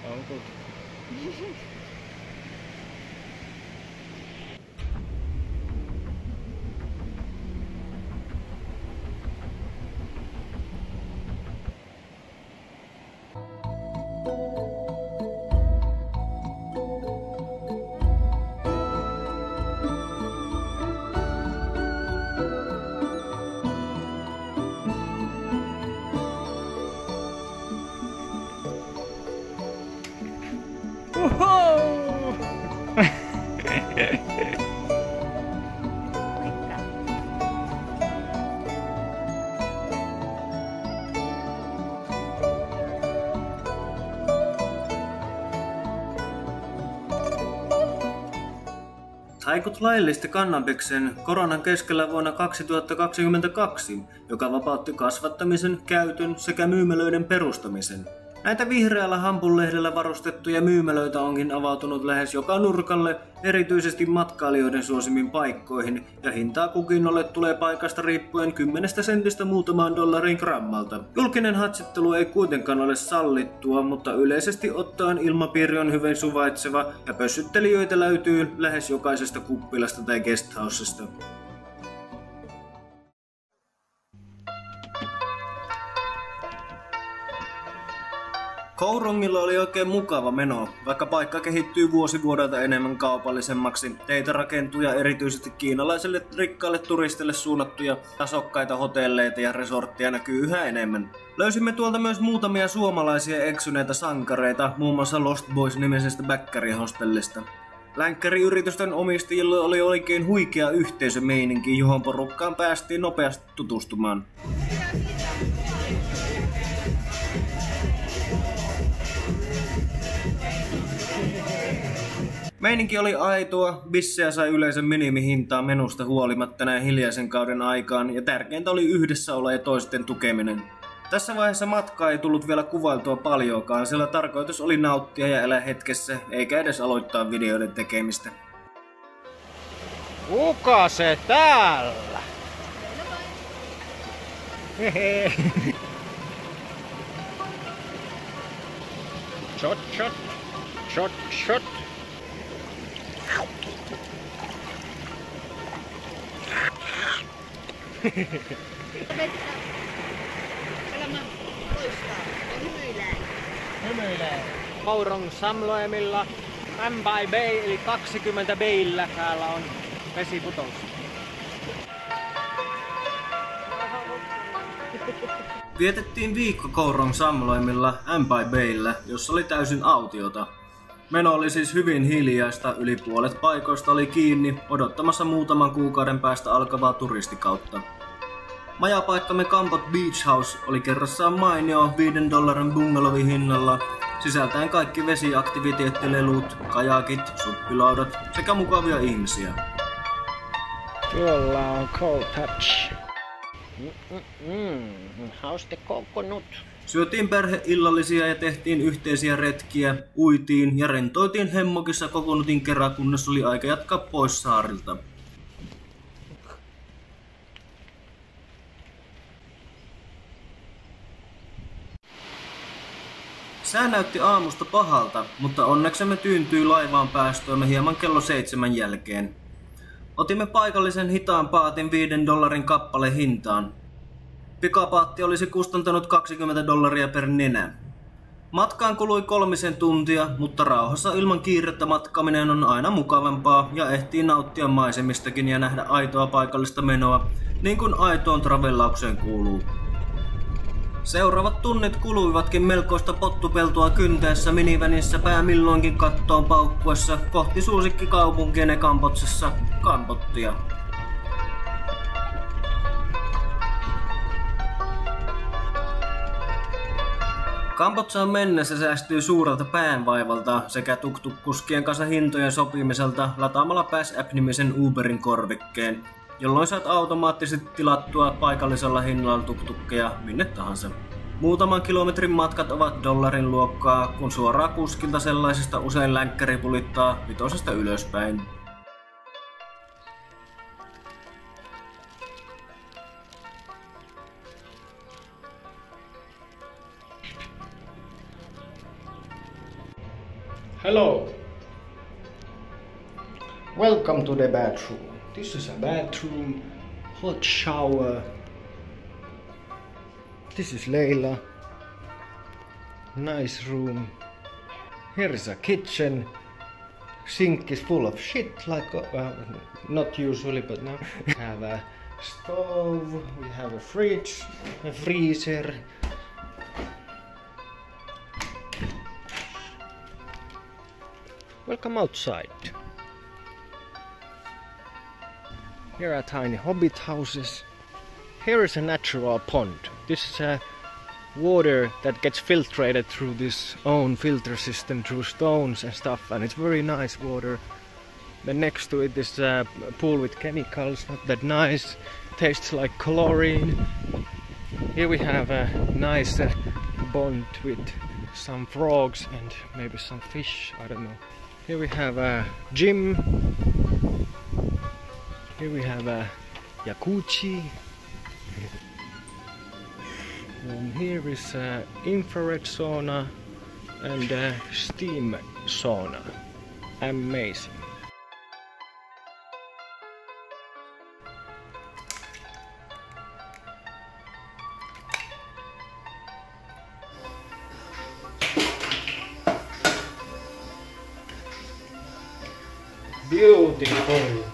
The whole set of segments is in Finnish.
Onko? Taikot laillisti kannabiksen koronan keskellä vuonna 2022, joka vapautti kasvattamisen, käytön sekä myymälöiden perustamisen. Näitä vihreällä hampunlehdellä varustettuja myymälöitä onkin avautunut lähes joka nurkalle, erityisesti matkailijoiden suosimiin paikkoihin, ja hintaa kukinnolle tulee paikasta riippuen 10 sentistä muutamaan dollariin grammalta. Julkinen hatsittelu ei kuitenkaan ole sallittua, mutta yleisesti ottaen ilmapiiri on hyvin suvaitseva ja pössyttelijöitä löytyy lähes jokaisesta kuppilasta tai guesthousesta. Kourongilla oli oikein mukava meno, vaikka paikka kehittyy vuosi vuodelta enemmän kaupallisemmaksi. Teitä rakentuu ja erityisesti kiinalaisille rikkaille turisteille suunnattuja tasokkaita hotelleita ja resortteja näkyy yhä enemmän. Löysimme tuolta myös muutamia suomalaisia eksyneitä sankareita, muun muassa Lost Boys-nimisestä bäkkärihostellista. Länkkäriyritysten omistajille oli oikein huikea yhteisömeininki, johon porukkaan päästiin nopeasti tutustumaan. Meininki oli aitoa, bissejä sai yleisön minimihintaa menusta huolimatta näin hiljaisen kauden aikaan, ja tärkeintä oli yhdessäolo ja toisten tukeminen. Tässä vaiheessa matkaa ei tullut vielä kuvailtua paljoakaan, sillä tarkoitus oli nauttia ja elää hetkessä, eikä edes aloittaa videoiden tekemistä. Kuka se täällä? Hehe. Shot, shot. Shot, shot. Kourong Samloemilla M by Bay eli 20 Bayllä täällä on vesiputous. Vietettiin viikko Kourong Samloemilla M by Bayllä, jossa oli täysin autiota. Meno oli siis hyvin hiljaista, yli puolet paikoista oli kiinni, odottamassa muutaman kuukauden päästä alkavaa turistikautta. Majapaikkamme Kampot Beach House oli kerrassaan mainio $5 bungalovin hinnalla, sisältäen kaikki vesiaktiviteettilelut, kajakit, suppilaudat sekä mukavia ihmisiä. Tuolla on Cold Touch. How's the coconut? Syötiin perheillallisia ja tehtiin yhteisiä retkiä, uitiin ja rentoitiin hemmokissa kokonutin kerran, kunnes oli aika jatkaa pois saarilta. Sää näytti aamusta pahalta, mutta onneksemme tyyntyi laivaan päästöömme hieman kello 7 jälkeen. Otimme paikallisen hitaan paatin $5 kappale hintaan. Pikapaatti olisi kustantanut $20 per nenä. Matkaan kului 3 tuntia, mutta rauhassa ilman kiirettä matkaminen on aina mukavampaa ja ehtii nauttia maisemistakin ja nähdä aitoa paikallista menoa, niin kuin aitoon travellaukseen kuuluu. Seuraavat tunnit kuluivatkin melkoista pottupeltoa kynteessä minivänissä pää milloinkin kattoon paukkuessa kohti suosikkikaupunkienne Kambodsassa, Kambottia. Kambodsaan mennessä säästyy suurelta päänvaivalta sekä tuk-tuk-kuskien kanssa hintojen sopimiselta lataamalla Pass App-nimisen Uberin korvikkeen, jolloin saat automaattisesti tilattua paikallisella hinnalla tuk-tukkeja minne tahansa. Muutaman kilometrin matkat ovat dollarin luokkaa, kun suoraan kuskilta sellaisesta usein länkkäri pulittaa 5 ylöspäin. Hello. Welcome to the bathroom. This is a bathroom, hot shower. This is Leila. Nice room. Here is a kitchen. Sink is full of shit, like not usually, but now. We have a stove, we have a fridge, a freezer. Welcome outside. Here are tiny hobbit houses. Here is a natural pond. This is water that gets filtrated through this own filter system through stones and stuff, and it's very nice water. Then next to it is a pool with chemicals, not that nice, tastes like chlorine. Here we have a nice pond with some frogs and maybe some fish, I don't know. Here we have a gym. Here we have a jacuzzi. And here is a infrared sauna and a steam sauna. Amazing. Beautiful.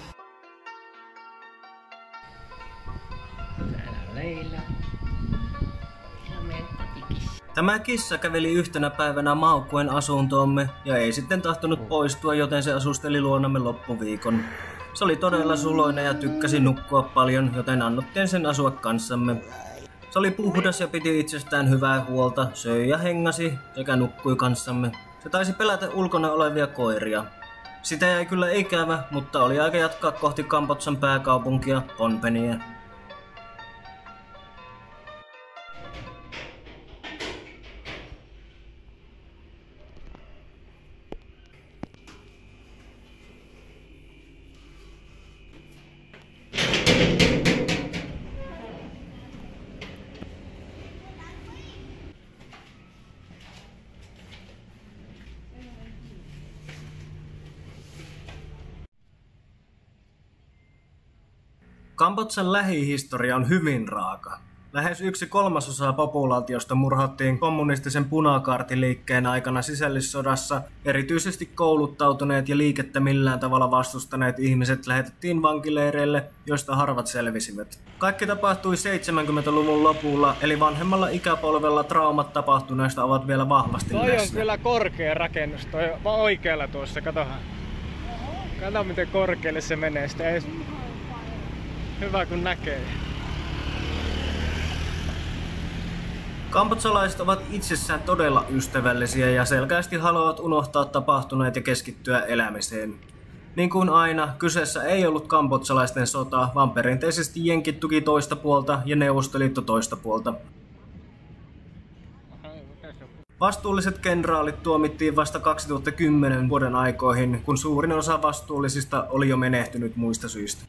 Tämä kissa käveli yhtenä päivänä maukuen asuntoomme ja ei sitten tahtonut poistua, joten se asusteli luonamme loppuviikon. Se oli todella suloinen ja tykkäsi nukkua paljon, joten annettiin sen asua kanssamme. Se oli puhdas ja piti itsestään hyvää huolta, söi ja hengasi sekä nukkui kanssamme. Se taisi pelätä ulkona olevia koiria. Sitä jäi kyllä ikävä, mutta oli aika jatkaa kohti Kambodžan pääkaupunkia, Phnom Penhiä. Kambodžan lähihistoria on hyvin raaka. Lähes 1/3 populaatiosta murhattiin kommunistisen punakaartiliikkeen aikana sisällissodassa. Erityisesti kouluttautuneet ja liikettä millään tavalla vastustaneet ihmiset lähetettiin vankileireille, joista harvat selvisivät. Kaikki tapahtui 70-luvun lopulla, eli vanhemmalla ikäpolvella traumat tapahtuneista ovat vielä vahvasti läsnä. Toi on kyllä korkea rakennus, toi oikealla tuossa, katohan. Kato miten korkealle se menee, sitä ei... Hyvä kun näkee. Kambodžalaiset ovat itsessään todella ystävällisiä ja selkeästi haluavat unohtaa tapahtuneet ja keskittyä elämiseen. Niin kuin aina, kyseessä ei ollut kambodžalaisten sota, vaan perinteisesti jenkit tuki toista puolta ja Neuvostoliitto toista puolta. Vastuulliset kenraalit tuomittiin vasta 2010 vuoden aikoihin, kun suurin osa vastuullisista oli jo menehtynyt muista syistä.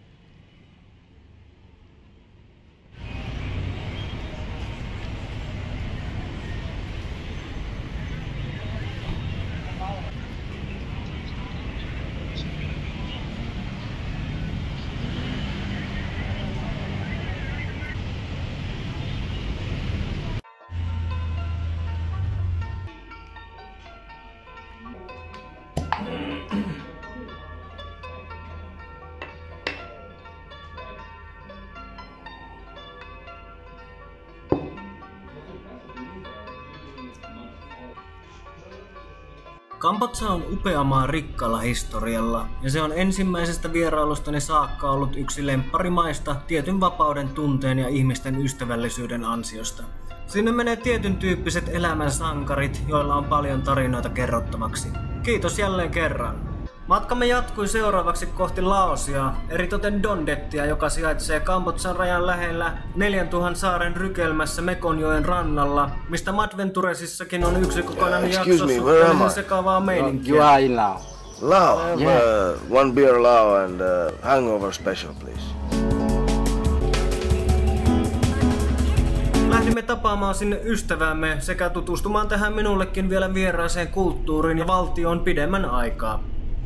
Kambodža on upea maa rikkaalla historialla, ja se on ensimmäisestä vierailustani saakka ollut yksi lempparimaista tietyn vapauden tunteen ja ihmisten ystävällisyyden ansiosta. Sinne menee tietyn tyyppiset elämän sankarit, joilla on paljon tarinoita kerrottavaksi. Kiitos jälleen kerran! Matkamme jatkui seuraavaksi kohti Laosia, eritoten Dondettia, joka sijaitsee Kambodžan rajan lähellä 4000 saaren rykelmässä Mekonjoen rannalla, mistä Madventuresissakin on yksi kokonainen jakso suhteellisen sekavaa meininkiä. You are in Laos. Lao, one beer Lao and hangover special, please. Pääsimme tapaamaan sinne ystävämme sekä tutustumaan tähän minullekin vielä vieraaseen kulttuuriin ja valtioon pidemmän aikaa.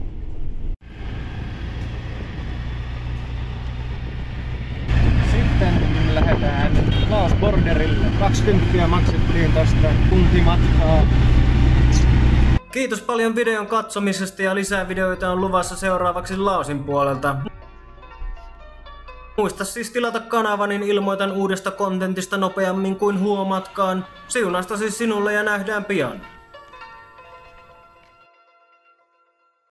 Sitten lähdetään Laos Borderille. 20 maksettiin tästä tuntimatkaa. Kiitos paljon videon katsomisesta ja lisää videoita on luvassa seuraavaksi Laosin puolelta. Muista siis tilata kanava, niin ilmoitan uudesta kontentista nopeammin kuin huomaatkaan. Siunasta siis sinulle ja nähdään pian.